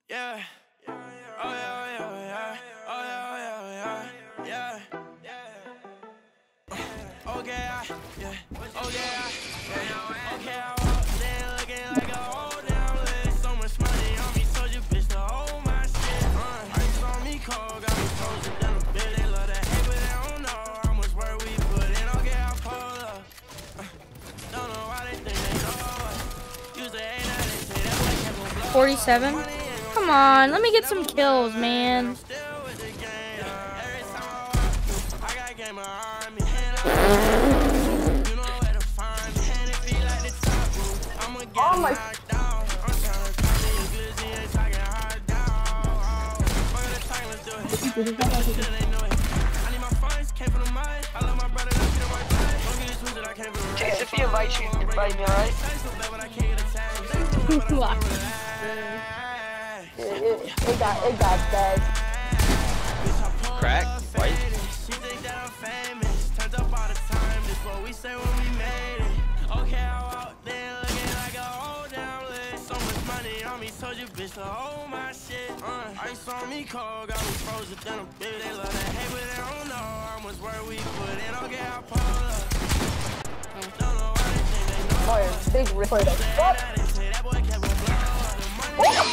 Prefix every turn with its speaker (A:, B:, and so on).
A: Yeah. Oh yeah, oh yeah, oh yeah. Oh yeah, oh yeah, yeah. Okay, yeah. Okay, I walk there looking like a old damn list. So much money on me, told you bitch to hold my shit. Ice on me cold, got me frozen down a bit. They love that hate, but they don't know how much work we put in. Okay, I pull up. Don't know why they think they know us. Used to hate that they say that boy kept on blowing.
B: 47. Come on, let me get some kills, man.
C: Oh my.
D: Chase, if you invite me, alright?
C: It got dead.
E: Crack? White?
A: Okay, I walk there looking like a whole damn list. So much money on me, told you bitch to hold my shit. Ice on me cold, got me frozen down a bit. They love that hate, but they don't know how much work we put in. Okay, I pull up. Don't know why they think they know.
C: Boy, big rip for the fuck.
A: That boy kept on blowing.